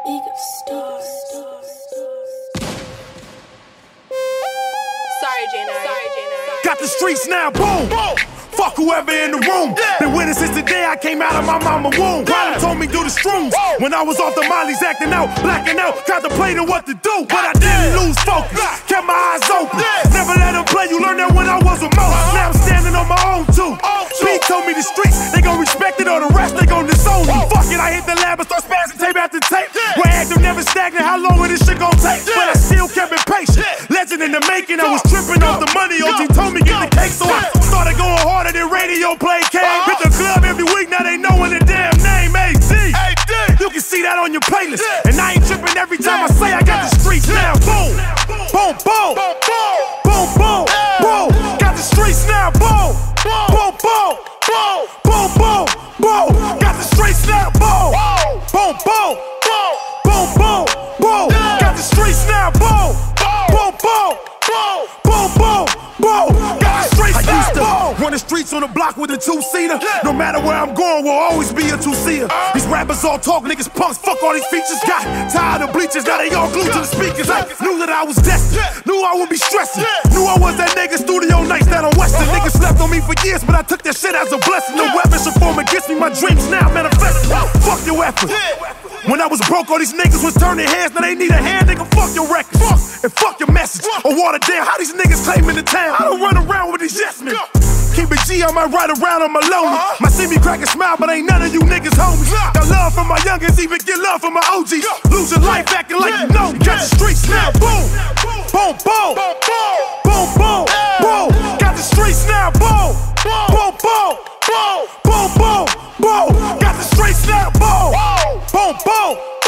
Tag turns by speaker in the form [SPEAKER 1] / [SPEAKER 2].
[SPEAKER 1] Big stars. Sorry, J9.
[SPEAKER 2] Got the streets now, boom. Fuck whoever in the room. Been with it since the day I came out of my mama's womb. Probably told me do the shrooms. When I was off the mollies, acting out, blacking out, contemplating what to do. But I didn't lose focus, kept my eyes open. Never let them play, you learned that when I was a most. Now I'm standing on my own too. Pete told me the streets, they gon' respect it or the rest they gon' disown me. Fuck it, I hit the lab and start spazzing tape after tape. Where active never stagnant, how long will this shit gon' take? But I still kept it patient. Legend in the making, I was tripping off the money. OG told me get the cake, so I started going harder than radio play came. Hit the club every week, now they knowin' the damn name. AD. You can see that on your playlist. And I ain't tripping every time I say I got the streets now. Boom, boom, boom, boom, boom, boom. Got the streets now. Boom, boom, boom, boom, boom, boom, boom. Got the streets now. Boom, boom, boom, boom, boom, boom. Got the streets now. Boom, boom, boom, boom, boom, boom. Got the streets now. Run the streets on the block with a two-seater. No matter where I'm going, will always be a two-seater. These rappers all talk, niggas punks, fuck all these features. Got tired of bleachers, now they all glued to the speakers. I knew that I was destined, knew I would be stressing. Knew I was that nigga studio nights down on Western. Niggas slept on me for years, but I took that shit as a blessing. No weapon should form against me, my dreams now manifesting. Fuck your effort. When I was broke, all these niggas was turning heads. Now they need a hand, nigga, fuck your records. And fuck your message, or water down. How these niggas claiming the town? I don't run around with these yes men. Keep it G, I might ride around on my lonely. My see me crack and smile, but ain't none of you niggas homies. Got love from my youngins, even get love from my OGs. Lose your life acting like you know me. Got the streets now, boom, boom, boom, boom, boom, boom. Got the streets now, boom, boom, boom, boom, boom, boom, boom. Got the streets now, boom, boom, boom.